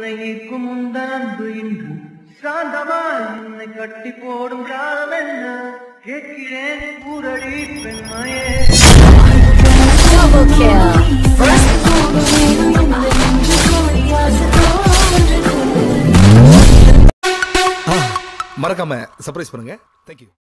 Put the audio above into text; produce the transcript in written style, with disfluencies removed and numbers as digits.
உன்னை ஈர்க்கும் உந்தன் அன்பு இன்று சாந்தமாய் உன்னை கட்டி போடும் காலம் என்ன கேட்கிறேன் கூறடி பெண்மையே. Double kill. மறக்காம சர்ப்ரைஸ் பண்ணுங்க. தேங்க்யூ.